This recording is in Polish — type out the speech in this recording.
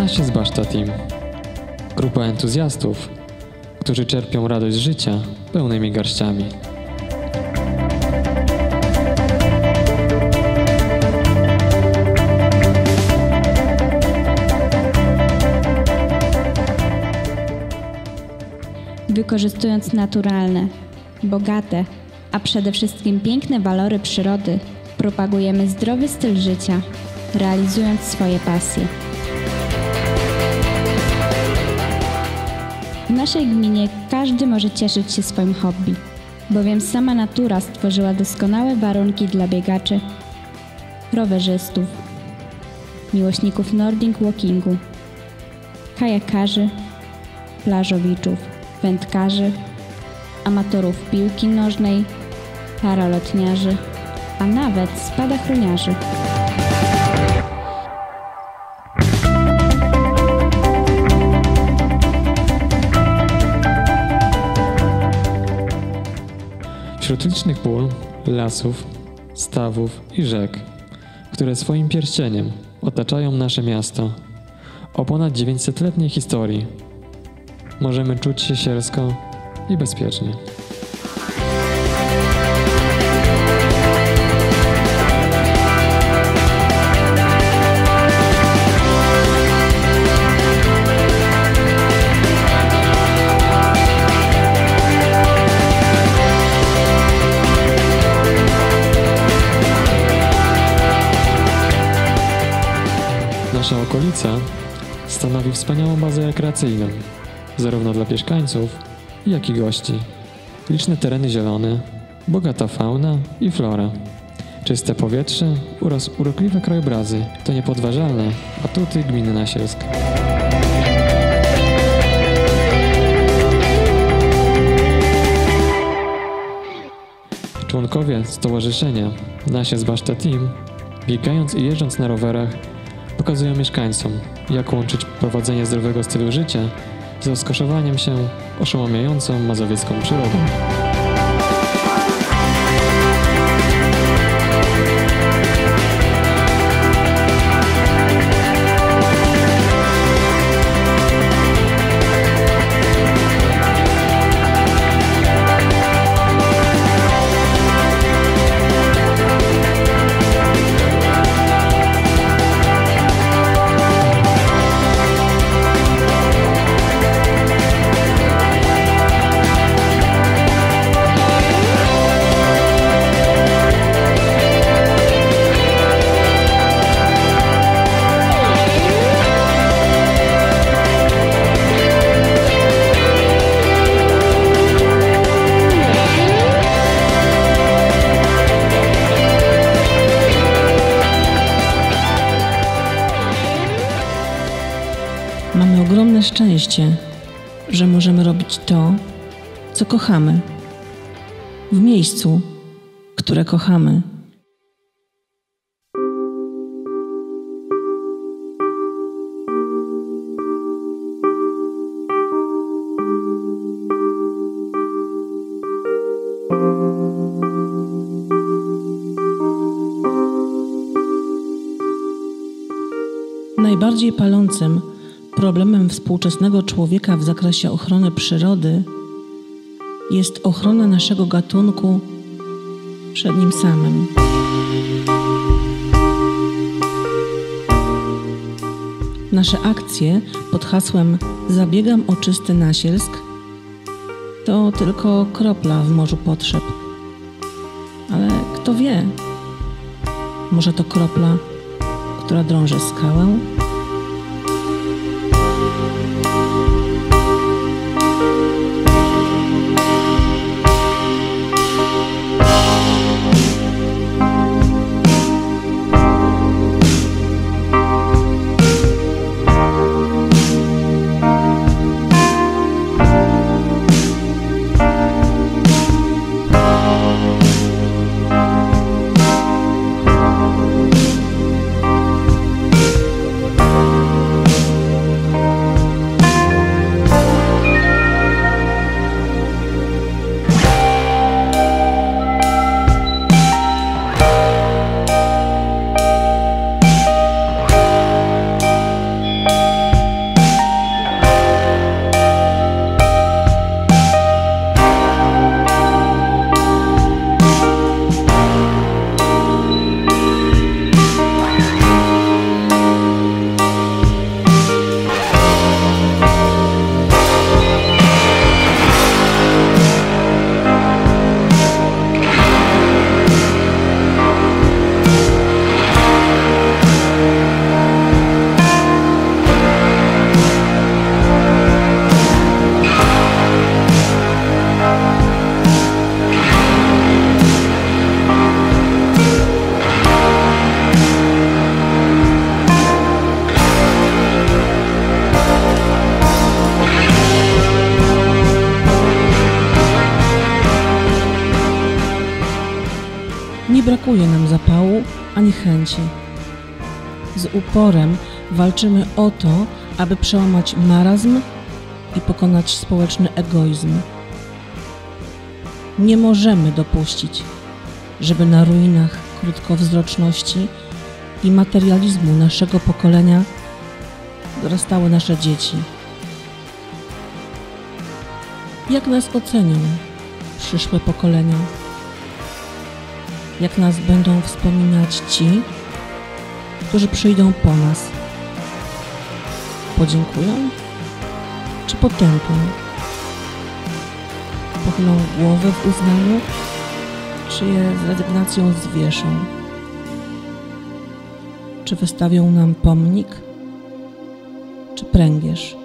Nasze Zbaszta Team. Grupa entuzjastów, którzy czerpią radość z życia pełnymi garściami. Wykorzystując naturalne, bogate, a przede wszystkim piękne walory przyrody, propagujemy zdrowy styl życia, realizując swoje pasje. W naszej gminie każdy może cieszyć się swoim hobby, bowiem sama natura stworzyła doskonałe warunki dla biegaczy, rowerzystów, miłośników nordic walkingu, kajakarzy, plażowiczów, wędkarzy, amatorów piłki nożnej, paralotniarzy, a nawet spadochroniarzy. Wśród licznych pól, lasów, stawów i rzek, które swoim pierścieniem otaczają nasze miasto, o ponad 900-letniej historii, możemy czuć się sielsko i bezpiecznie. Nasza okolica stanowi wspaniałą bazę rekreacyjną, zarówno dla mieszkańców, jak i gości. Liczne tereny zielone, bogata fauna i flora, czyste powietrze oraz urokliwe krajobrazy to niepodważalne atuty gminy Nasielsk. Członkowie stowarzyszenia Nasze Zbaszta Team, biegając i jeżdżąc na rowerach, pokazują mieszkańcom, jak łączyć prowadzenie zdrowego stylu życia z rozkoszowaniem się oszałamiającą mazowiecką przyrodą. Mamy ogromne szczęście, że możemy robić to, co kochamy, w miejscu, które kochamy. Najbardziej palącym problemem współczesnego człowieka w zakresie ochrony przyrody jest ochrona naszego gatunku przed nim samym. Nasze akcje pod hasłem „Zabiegam o czysty Nasielsk” to tylko kropla w morzu potrzeb. Ale kto wie, może to kropla, która drąży skałę? brakuje nam zapału ani chęci. Z uporem walczymy o to, aby przełamać marazm i pokonać społeczny egoizm. Nie możemy dopuścić, żeby na ruinach krótkowzroczności i materializmu naszego pokolenia dorastały nasze dzieci. Jak nas ocenią przyszłe pokolenia? Jak nas będą wspominać ci, którzy przyjdą po nas? Podziękują czy potępią? Pochylą głowę w uznaniu, czy je z rezygnacją zwieszą? Czy wystawią nam pomnik, czy pręgierz?